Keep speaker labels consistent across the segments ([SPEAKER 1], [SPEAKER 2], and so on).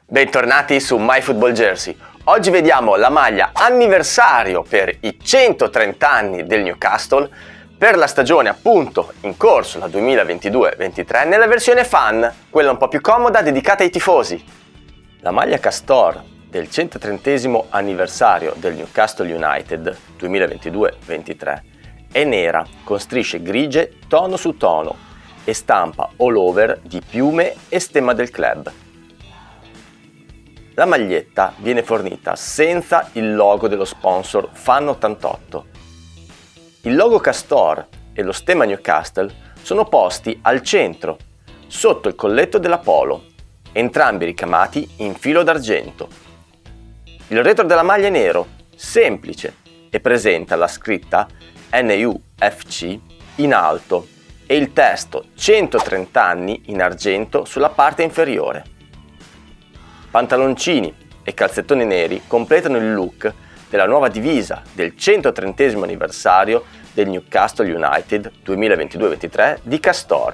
[SPEAKER 1] Bentornati su MyFootballJersey. Oggi vediamo la maglia anniversario per i 130 anni del Newcastle per la stagione appunto in corso, la 2022-23, nella versione fan, quella un po' più comoda dedicata ai tifosi. La maglia Castor del 130° anniversario del Newcastle United 2022-23 è nera con strisce grigie tono su tono e stampa all over di piume e stemma del club. La maglietta viene fornita senza il logo dello sponsor Fan88. Il logo Castor e lo stemma Newcastle sono posti al centro, sotto il colletto della polo, entrambi ricamati in filo d'argento. Il retro della maglia è nero, semplice, e presenta la scritta NUFC in alto e il testo 130 anni in argento sulla parte inferiore. Pantaloncini e calzettoni neri completano il look della nuova divisa del 130° anniversario del Newcastle United 2022-23 di Castor.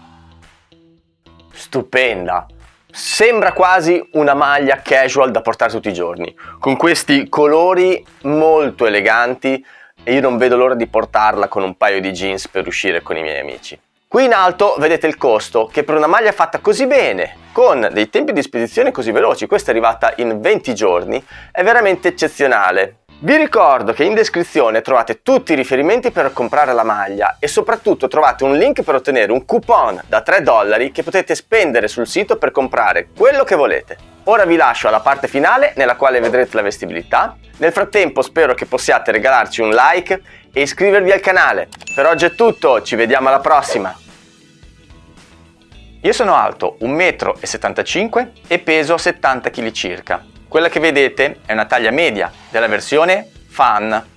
[SPEAKER 1] Stupenda! Sembra quasi una maglia casual da portare tutti i giorni, con questi colori molto eleganti e io non vedo l'ora di portarla con un paio di jeans per uscire con i miei amici. Qui in alto vedete il costo, che per una maglia fatta così bene, con dei tempi di spedizione così veloci, questa è arrivata in 20 giorni, è veramente eccezionale. Vi ricordo che in descrizione trovate tutti i riferimenti per comprare la maglia e soprattutto trovate un link per ottenere un coupon da $3 che potete spendere sul sito per comprare quello che volete. Ora vi lascio alla parte finale nella quale vedrete la vestibilità. Nel frattempo spero che possiate regalarci un like e iscrivervi al canale. Per oggi è tutto, ci vediamo alla prossima! Io sono alto 1,75 m e peso 70 kg circa. Quella che vedete è una taglia media della versione fan.